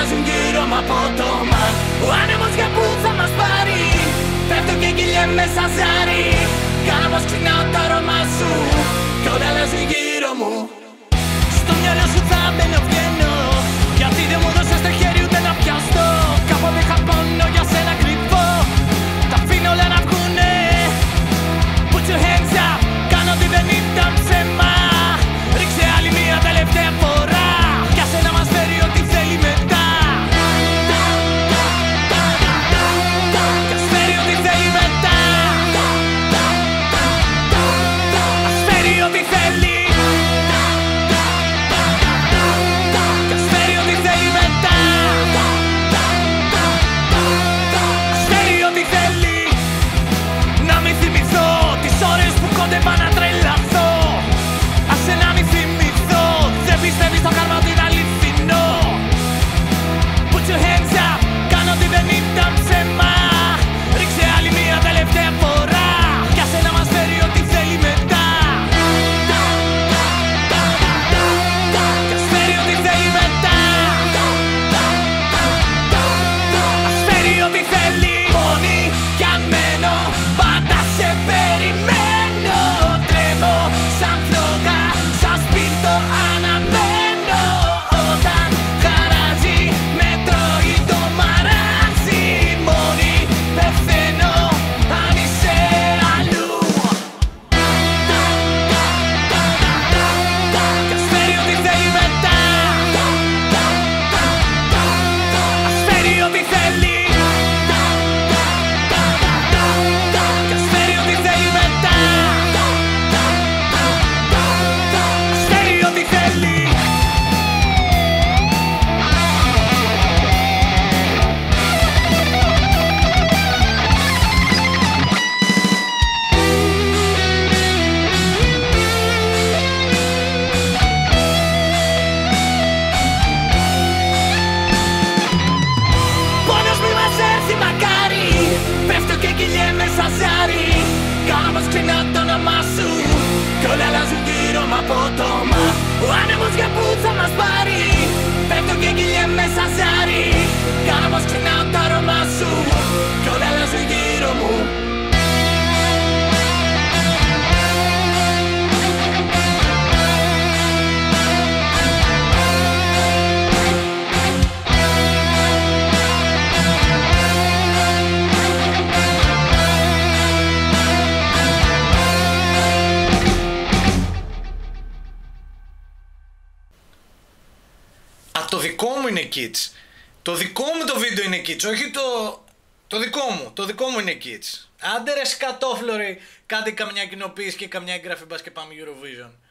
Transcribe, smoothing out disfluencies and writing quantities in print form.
αλλάζουν γύρω μ' απότομα. Ο άνεμος για πού θα μας πάρει, πέφτω και κυλιέμαι σαν ζάρι. Κάνω πως ξυνάω το αρώμα σου κι όλα αλλάζουν γύρω μου. Στο μυαλό σου θα μπαίνω βγαίνω, γιατί δεν μου δώσες το χέρι ούτε να πιαστώ. Κάποτε είχα πόνο για σένα κρυφό, τα αφήνω όλα να βγουνε. Put your hands up, κάνω ότι δεν ήταν ψέμα. Ρίξε άλλη μια τελευταία φορά, κι άσε να μας φέρει ό,τι θέλει μετά. Κι ας φέρει ό,τι θέλει μετά. Ας φέρει ό,τι θέλει. Κι ας φέρει ό,τι θέλει μετά. Ας φέρει ό,τι θέλει. Να μην θυμηθώ τις ώρες που κόντευα να τρελαθώ. Άσε να μην θυμηθώ, δεν πιστεύεις στο κάρμα ότι είναι αληθινό. Put your hands up, κάνω ότι δεν ήταν ψέμα. Ρίξε άλλη μια τελευταία φορά, κι άσε να μας φέρει ό,τι θέλει μετά. Κι ας φέρει ό,τι θέλει μετά. Ας φέρει ό,τι θέλει. Μόνη κι αν μένω, πάντα σε περιμένω. Τρέμω σαν φλόγα, σαν σπίρτο αναμένω. Όταν χαράζει, με τρώει το μαράζι. Μόνη πεθαίνω, αν είσαι αλλού. Κι ας φέρει ό,τι θέλει μετά. Ας φέρει ό,τι θέλει. Κι ας φέρει ό,τι θέλει μετά. Ας φέρει ό,τι θέλει. Πόνος μη μας έρθει μακάρι, πέφτω και κυλιέμαι σαν ζάρι. Κάνω πως ξυνάω το όνομά σου κι όλα αλλάζουν γύρω μ' απότομα. Ο άνεμος για πού θα μας πάρει, πέφτω και κυλιέμαι σαν ζάρι. Κάνω πως ξυνάω το αρώμα σου κι όλα αλλάζουν γύρω μου. Το δικό μου είναι kids. Το δικό μου το βίντεο είναι kids, όχι το δικό μου. Το δικό μου είναι kids. Άντε ρε σκατόφλωροι, κάντε καμιά κοινοποίηση και καμιά εγγραφή, μπας και πάμε Eurovision.